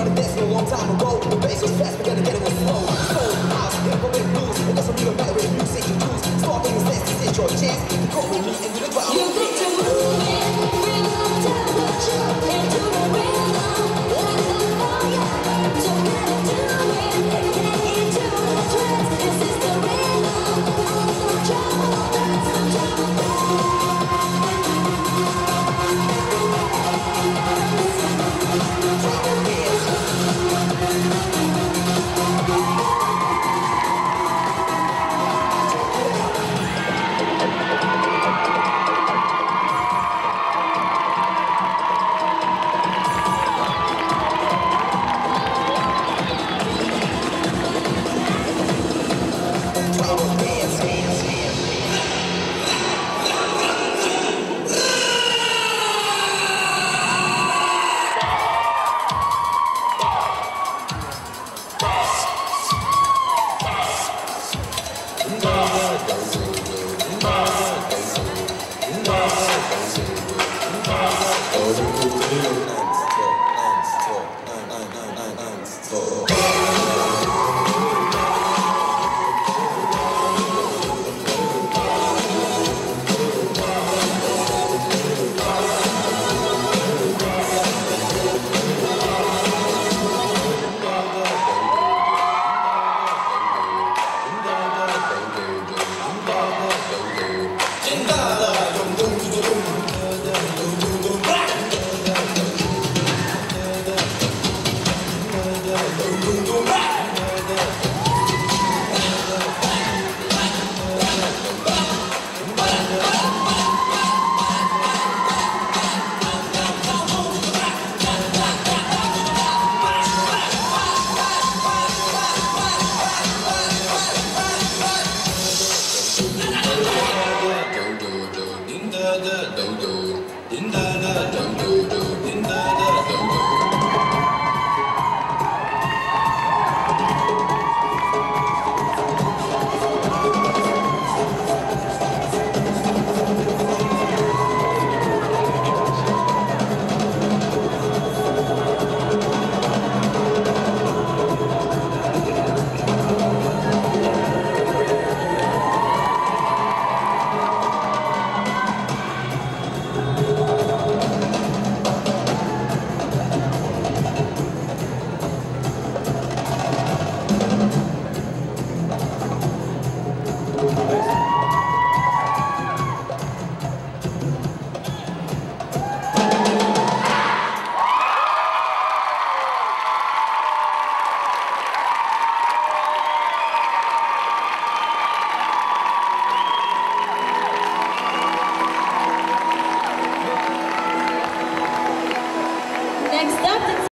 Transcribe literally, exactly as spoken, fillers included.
started dancing a long time ago. The bass was fast, we gotta get it was slow. Soul, house, hip hop and blues. It doesn't really matter if you say you choose. Start making sense, this is your chance to go with me into the crowd. You think to move in, bring on temperature into the rhythm. Like a fire, so get into it. Get into the trance, this is the rhythm. Trouble dance, trouble Oh.